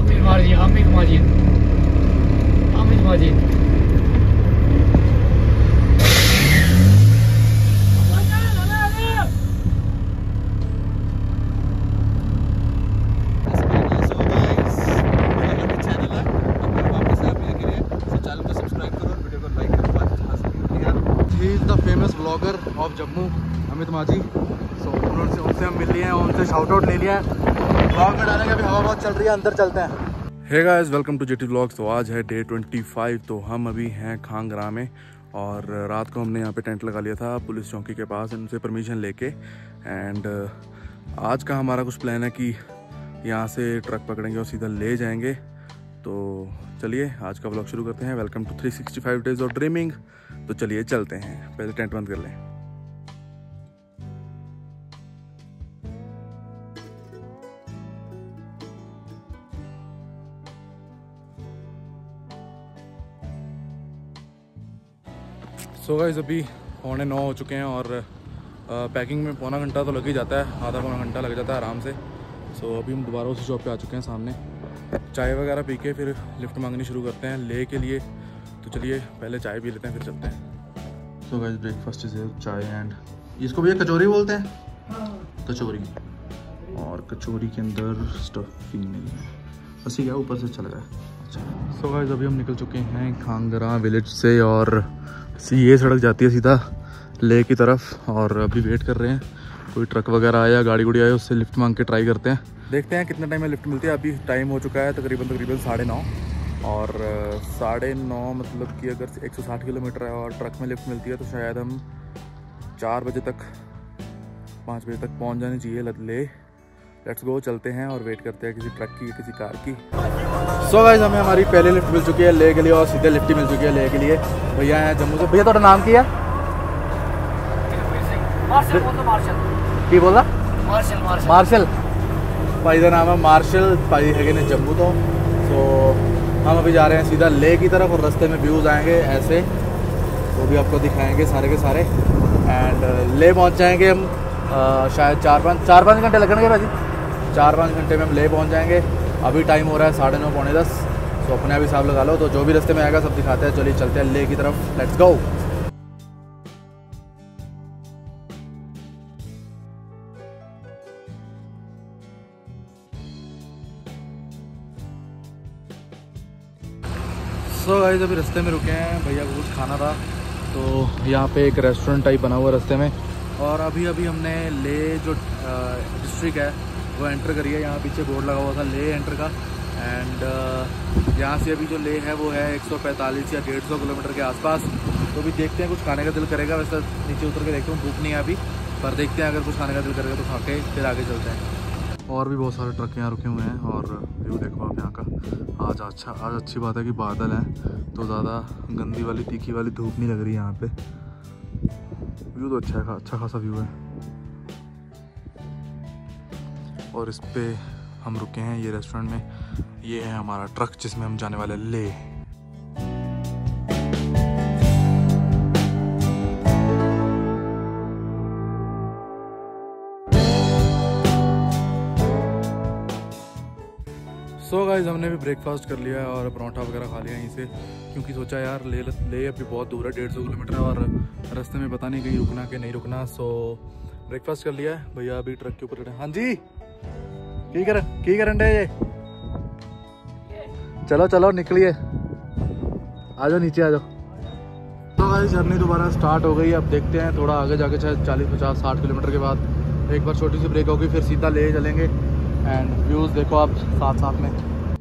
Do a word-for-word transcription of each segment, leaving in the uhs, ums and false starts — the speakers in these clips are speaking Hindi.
Amit Majid Amit Majid Amit Majid famous blogger of Jammu Amit Majhi. So उन्होंने उनसे हम मिल लिए हैं, उनसे शाउट आउट ले लिया है। ब्लॉग में डालेंगे, अभी हवा बहुत चल रही है, अंदर चलते हैं। Hey guys, welcome to JT blogs. तो आज है डे पच्चीस, तो हम अभी हैं खांगरा में और रात को हमने यहाँ पे टेंट लगा लिया था पुलिस चौकी के पास, इनसे परमिशन लेके। एंड आज का हमारा कुछ प्लान है कि यहाँ से ट्रक पकड़ेंगे और सीधा ले जाएंगे। तो चलिए आज का ब्लॉग शुरू करते हैं। Welcome to three sixty five days of dreaming. तो चलिए चलते हैं, पहले टेंट बंद कर लें। सो गाइस, अभी पौने नौ हो चुके हैं और आ, पैकिंग में पौना घंटा तो लग ही जाता है, आधा पौना घंटा लग जाता है आराम से। सो अभी हम दोबारा उसी शॉप पे आ चुके हैं सामने। चाय वगैरह पी के फिर लिफ्ट मांगनी शुरू करते हैं ले के लिए। तो चलिए पहले चाय पी लेते हैं फिर चलते हैं। So guys, breakfast is chai and इसको भैया कचौरी बोलते हैं, कचौरी। और कचौरी के अंदर स्टफिंग नहीं है, बस ये क्या ऊपर से चल रहा है। अच्छा, सो गाइस अभी हम निकल चुके हैं खांगरा विलेज से और ये सड़क जाती है सीधा ले की तरफ। और अभी वेट कर रहे हैं कोई ट्रक वगैरह आया, गाड़ी गुड़ी आया, उससे लिफ्ट मांग के ट्राई करते हैं, देखते हैं कितने टाइम में लिफ्ट मिलती है। अभी टाइम हो चुका है तकरीबन तकरीबन साढ़े नौ और साढ़े नौ मतलब कि अगर एक सौ साठ किलोमीटर है और ट्रक में लिफ्ट मिलती है तो शायद हम चार बजे तक पाँच बजे तक पहुंच जानी चाहिए ले। लेट्स गो, चलते हैं और वेट करते हैं किसी ट्रक की या किसी कार की। सो गाइस, हमें हमारी पहली लिफ्ट मिल चुकी है ले के लिए और सीधे लिफ्ट मिल चुकी है ले के लिए। भैया हैं जम्मू से। भैया थोड़ा नाम किया की बोला मार्शल मार्शल मार्शल भाई का नाम है मार्शल भाई है ने जम्मू तो। तो हम अभी जा रहे हैं सीधा ले की तरफ और रास्ते में व्यूज़ आएंगे ऐसे, वो भी आपको दिखाएंगे सारे के सारे। एंड ले पहुंच जाएंगे हम आ, शायद चार पाँच चार पाँच घंटे लगेंगे भाजी, चार पाँच घंटे में हम ले पहुंच जाएंगे। अभी टाइम हो रहा है साढ़े नौ पौने दस, तो अपने आप हिसाब लगा लो। तो जो भी रास्ते में आएगा सब दिखाते हैं। चलिए चलते हैं ले की तरफ, लेट्स गो। सो गाइस, अभी रास्ते में रुके हैं, भैया को कुछ खाना था तो यहाँ पे एक रेस्टोरेंट टाइप बना हुआ रास्ते में। और अभी अभी हमने ले जो डिस्ट्रिक्ट है वो एंटर करी है। यहाँ पीछे बोर्ड लगा हुआ था ले एंटर का। एंड यहाँ से अभी जो ले है वो है एक सौ पैंतालीस या डेढ़ सौ किलोमीटर के आसपास। तो अभी देखते हैं, कुछ खाने का दिल करेगा। वैसे नीचे उतर के देखता हूँ, भूख नहीं है अभी, पर देखते हैं अगर कुछ खाने का दिल करेगा तो खा के फिर आगे चलते हैं। और भी बहुत सारे ट्रक यहाँ रुके हुए हैं और व्यू देखो आप यहाँ का। आज अच्छा आज अच्छी बात है कि बादल हैं तो ज़्यादा गंदी वाली तीखी वाली धूप नहीं लग रही है यहाँ पे। व्यू तो अच्छा है, अच्छा खासा व्यू है। और इस पे हम रुके हैं ये रेस्टोरेंट में। ये है हमारा ट्रक जिसमें हम जाने वाले ले। सो गाइस, हमने भी ब्रेकफास्ट कर लिया है और परोठा वगैरह खा लिया यहीं से, क्योंकि सोचा यार ले ले अभी बहुत दूर है, डेढ़ सौ किलोमीटर है और रास्ते में पता नहीं कहीं रुकना कि नहीं रुकना। सो ब्रेकफास्ट कर लिया है। भैया अभी ट्रक के ऊपर खड़े। हाँ जी, की कर की करन डे ये? चलो चलो निकलिए, आ जाओ नीचे आ जाओ। तो गाइस, जर्नी दोबारा स्टार्ट हो गई। अब देखते हैं थोड़ा आगे जाके शायद चालीस पचास साठ किलोमीटर के बाद एक बार छोटी सी ब्रेक होगी, फिर सीधा ले चलेंगे। एंड व्यूज़ देखो आप साथ साथ में।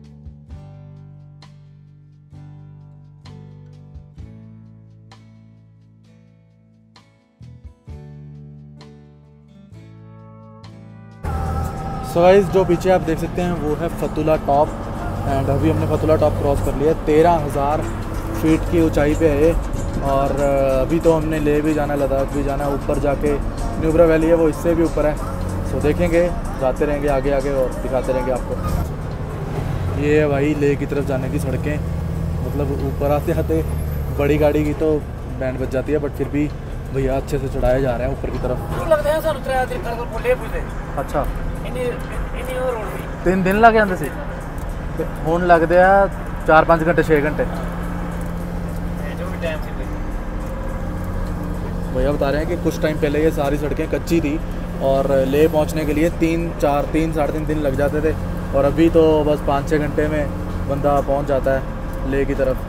सो गाइस, जो पीछे आप देख सकते हैं वो है फतुला टॉप। एंड अभी हमने फतुला टॉप क्रॉस कर लिया। तेरह हज़ार फीट की ऊंचाई पे है ये। और अभी तो हमने ले भी जाना, लद्दाख भी जाना है। ऊपर जाके न्यूब्रा वैली है वो इससे भी ऊपर है। सो देखेंगे, जाते रहेंगे आगे आगे और दिखाते रहेंगे आपको। ये है भाई ले की तरफ जाने की सड़कें। मतलब ऊपर आते आते बड़ी गाड़ी की तो बैंड बज जाती है, बट फिर भी भैया अच्छे से चढ़ाए जा रहे हैं ऊपर की तरफ। अच्छा, तीन दिन लगे अंदर से ਹੁਣ ਲੱਗਦੇ ਆ चार पाँच घंटे छः घंटे। जो भी टाइम से भैया बता रहे हैं कि कुछ टाइम पहले ये सारी सड़कें कच्ची थी और ले पहुंचने के लिए तीन चार तीन साढ़े तीन दिन लग जाते थे, और अभी तो बस पाँच छः घंटे में बंदा पहुंच जाता है ले की तरफ।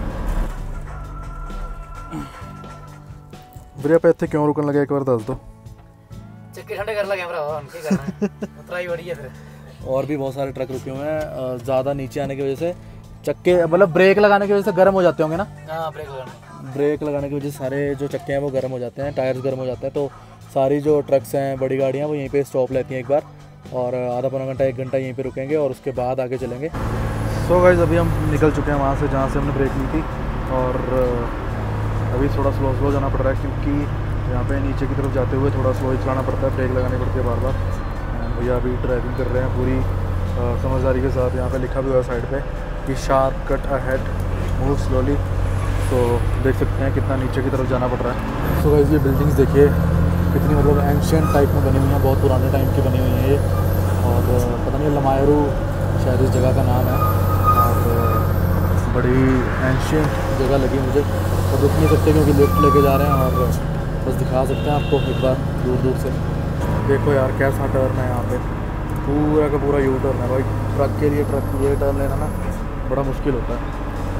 भैया पे इतने क्यों रुकने लगे एक बार दस दो। चक्के ठंडे कर लगे भरा उनके करना उतराई बड़ी है फिर। और भी बहुत सारे ट्रक रुके हुए हैं, ज़्यादा नीचे आने की वजह से चक्के मतलब ब्रेक लगाने की वजह से गर्म हो जाते होंगे ना। हाँ ब्रेक लगाने ब्रेक लगाने की वजह से सारे जो चक्के हैं वो गर्म हो जाते हैं, टायर्स गर्म हो जाते हैं। तो सारी जो ट्रक्स हैं बड़ी गाड़ियाँ वो यहीं पे स्टॉप लेती हैं एक बार, और आधा पौना घंटा एक घंटा यहीं पे रुकेंगे और उसके बाद आगे चलेंगे। सो गाइस अभी हम निकल चुके हैं वहाँ से जहाँ से हमने ब्रेक ली थी, और अभी थोड़ा स्लो स्लो जाना पड़ रहा है क्योंकि यहाँ पे नीचे की तरफ जाते हुए थोड़ा स्लो ही चलाना पड़ता है, ब्रेक लगानी पड़ती है बार बार। भैया अभी ड्राइविंग कर रहे हैं पूरी समझदारी के साथ। यहाँ पे लिखा भी हुआ है साइड पे कि sharp cut ahead move slowly. तो देख सकते हैं कितना नीचे की तरफ जाना पड़ रहा है। सो गाइस ये बिल्डिंग्स देखिए कितनी मतलब एंशियंट टाइप में बनी हुई हैं, बहुत पुराने टाइम की बनी हुई हैं ये, और पता नहीं लमायरू शायद इस जगह का नाम है, और बड़ी एंशियंट जगह लगी मुझे। तो रुक नहीं सकते क्योंकि लिफ्ट लेके जा रहे हैं, और बस दिखा सकते हैं आपको एक बार दूर दूर से। देखो यार कैसा टर्न है यहाँ पे, पूरा का पूरा यू टर्न है भाई। ट्रक के लिए ट्रक ये टर्न लेना ना बड़ा मुश्किल होता है।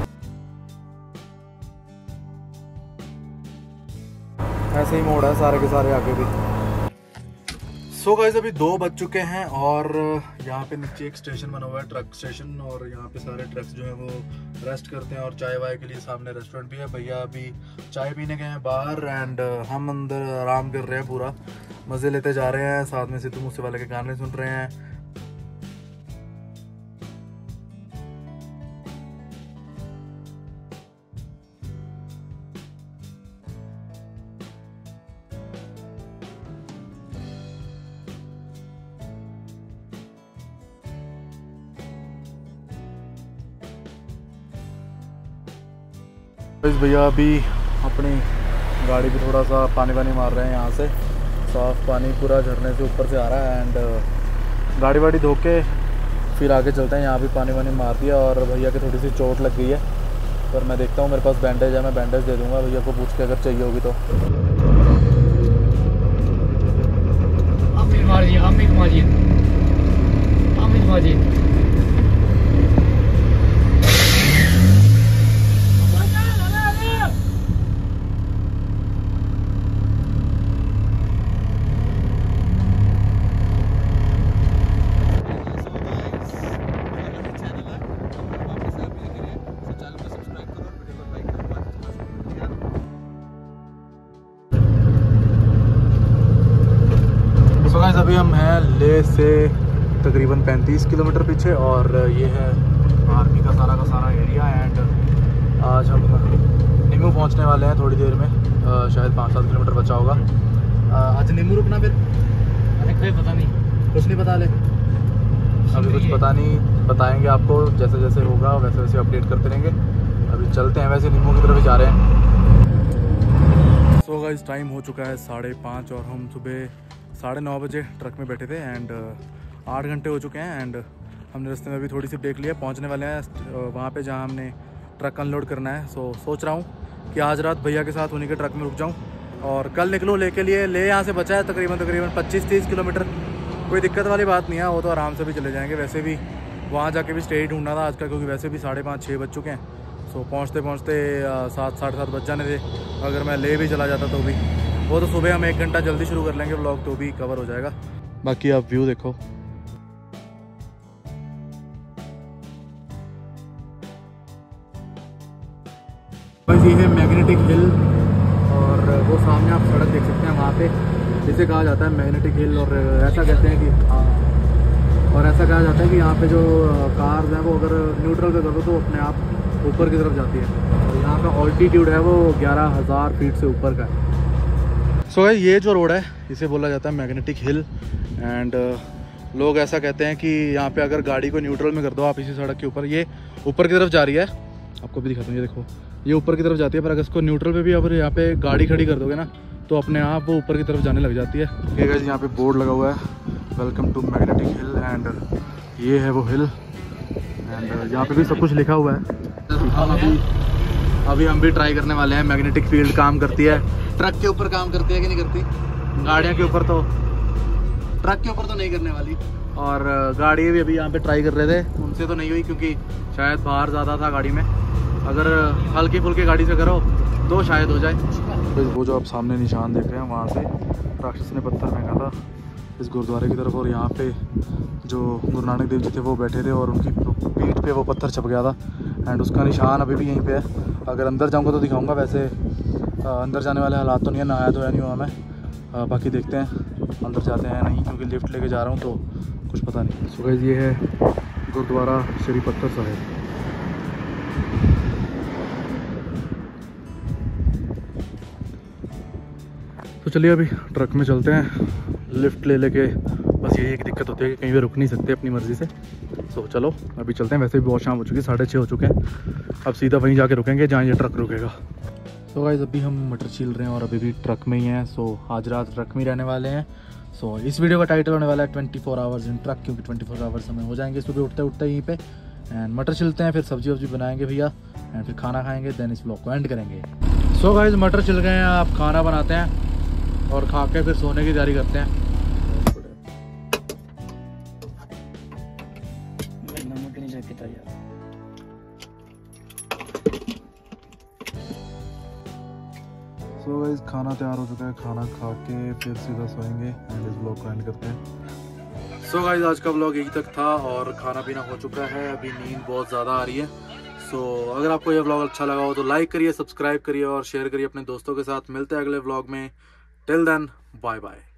ऐसे ही मोड़ है सारे के सारे आगे भी। सो गाइस अभी दो बज चुके हैं और यहाँ पे नीचे एक स्टेशन बना हुआ है, ट्रक स्टेशन, और यहाँ पे सारे ट्रक्स जो है वो रेस्ट करते हैं, और चाय वाय के लिए सामने रेस्टोरेंट भी है। भैया अभी चाय पीने गए हैं बाहर, एंड हम अंदर आराम कर रहे हैं, पूरा मज़े लेते जा रहे हैं, साथ में सिद्धू मूसेवाले के गाने सुन रहे हैं। भैया अभी अपनी गाड़ी पे थोड़ा सा पानी वानी मार रहे हैं, यहाँ से साफ़ पानी पूरा झरने से ऊपर से आ रहा है, एंड गाड़ी वाड़ी धो के फिर आगे चलते हैं। यहाँ भी पानी वानी मार दिया, और भैया की थोड़ी सी चोट लग गई है, पर मैं देखता हूँ मेरे पास बैंडेज है, मैं बैंडेज दे दूँगा भैया को पूछ के अगर चाहिए होगी तो। अमित मारिए अमित मारिए अमित मारिए अभी हम हैं ले से तकरीबन पैंतीस किलोमीटर पीछे, और ये है आर्मी का सारा का सारा एरिया, एंड आज हम नीमू पहुंचने वाले हैं थोड़ी देर में, आ, शायद पाँच सात किलोमीटर बचा होगा। आ, आज नीमू रुकना फिर अरे कोई पता नहीं, कुछ नहीं पता ले अभी कुछ पता नहीं, बताएंगे आपको जैसे जैसे होगा वैसे वैसे अपडेट करते रहेंगे। अभी चलते हैं, वैसे नीमू की तरफ ही जा रहे हैं। सो गाइस टाइम हो चुका है साढ़े पाँच, और हम सुबह साढ़े नौ बजे ट्रक में बैठे थे, एंड आठ घंटे हो चुके हैं, एंड हमने रास्ते में भी थोड़ी सी ब्रेक लिया, पहुंचने वाले हैं वहाँ पे जहाँ हमने ट्रक अनलोड करना है। सो सोच रहा हूँ कि आज रात भैया के साथ उन्हीं के ट्रक में रुक जाऊँ, और कल निकलूँ ले के लिए। ले यहाँ से बचा है तकरीबन तकरीबन पच्चीस तीस किलोमीटर, कोई दिक्कत वाली बात नहीं है, वो तो आराम से भी चले जाएंगे। वैसे भी वहाँ जाके भी स्टे ही ढूंढना था आज का, क्योंकि वैसे भी साढ़े पाँच छः बज चुके हैं। सो पहुँचते पहुँचते सात साढ़े सात बज जाने थे, अगर मैं ले भी चला जाता तो भी, वो तो सुबह हम एक घंटा जल्दी शुरू कर लेंगे व्लॉग, तो भी कवर हो जाएगा। बाकी आप व्यू देखो, बस ये है मैग्नेटिक हिल, और वो सामने आप सड़क देख सकते हैं, वहाँ पे जिसे कहा जाता है मैग्नेटिक हिल, और ऐसा कहते हैं कि हाँ, और ऐसा कहा जाता है कि यहाँ पे जो कार्स हैं वो अगर न्यूट्रल पे करो तो अपने आप ऊपर की तरफ जाती है, और यहाँ का ऑल्टीट्यूड है वो ग्यारह हज़ार फीट से ऊपर का है। सो so, ये जो रोड है इसे बोला जाता है मैग्नेटिक हिल, एंड uh, लोग ऐसा कहते हैं कि यहाँ पे अगर गाड़ी को न्यूट्रल में कर दो आप इसी सड़क के ऊपर, ये ऊपर की तरफ जा रही है, आपको भी दिखाता हूँ, ये देखो ये ऊपर की तरफ जाती है, पर अगर इसको न्यूट्रल पे भी अगर यहाँ पे गाड़ी खड़ी कर दोगे ना तो अपने आप वो ऊपर की तरफ जाने लग जाती है। ओके गाइस, यहाँ पे बोर्ड लगा हुआ है welcome to magnetic hill, and ये है वो हिल, एंड यहाँ पे भी सब कुछ लिखा हुआ है। हम अभी अभी हम भी ट्राई करने वाले हैं। मैग्नेटिक फील्ड काम करती है, ट्रक के ऊपर काम करती है कि नहीं करती? गाड़ियों के ऊपर तो, ट्रक के ऊपर तो नहीं करने वाली। और गाड़ी भी अभी यहाँ पे ट्राई कर रहे थे, उनसे तो नहीं हुई क्योंकि शायद बाहर ज़्यादा था गाड़ी में। अगर हल्की फुल्की गाड़ी से करो तो शायद हो जाए। तो वो जो आप सामने निशान देख रहे हैं वहाँ से राक्षस ने पत्थर फेंका था इस गुरुद्वारे की तरफ, और यहाँ पे जो गुरु नानक देव जी थे वो बैठे थे और उनकी पीठ पे वो पत्थर छप गया था। एंड उसका निशान अभी भी यहीं पे है। अगर अंदर जाऊँगा तो दिखाऊँगा, वैसे अंदर जाने वाले हालात तो नहीं है, नहाया धोया नहीं हुआ मैं। आ, बाकी देखते हैं अंदर जाते हैं नहीं, क्योंकि लिफ्ट लेके जा रहा हूँ तो कुछ पता नहीं। सो गाइस ये है गुरुद्वारा श्री पत्थर साहिब। तो चलिए अभी ट्रक में चलते हैं, लिफ्ट ले लेके। बस यही एक दिक्कत होती है कि कहीं भी रुक नहीं सकते अपनी मर्ज़ी से। सो चलो अभी चलते हैं। वैसे भी बहुत शाम हो चुकी है, साढ़े छः हो चुके हैं। अब सीधा वहीं जाके रुकेंगे जहाँ ये ट्रक रुकेगा। सो गाइस अभी हम मटर छील रहे हैं और अभी भी ट्रक में ही हैं। सो आज रात ट्रक में ही रहने वाले हैं। सो इस वीडियो का टाइटल होने वाला है twenty four hours in truck, क्योंकि ट्वेंटी फोर आवर्स हमें हो जाएंगे सुबह उठते उठते यहीं पे। एंड मटर छिलते हैं, फिर सब्जी वब्जी बनाएंगे भैया, एंड फिर खाना खाएंगे, देन इस ब्लॉग को एंड करेंगे। सो गाइस मटर छिल गए हैं, आप खाना बनाते हैं और खा के फिर सोने की तैयारी करते हैं। सो गाइस खाना तैयार हो चुका है, खाना खा के फिर सीधा सोएंगे एंड इस ब्लॉग को एंड करते हैं। सो गाइस आज का ब्लॉग यही तक था और खाना पीना हो चुका है, अभी नींद बहुत ज़्यादा आ रही है। सो so, अगर आपको ये ब्लॉग अच्छा लगा हो तो लाइक करिए, सब्सक्राइब करिए और शेयर करिए अपने दोस्तों के साथ। मिलते हैं अगले ब्लॉग में। Till then bye bye.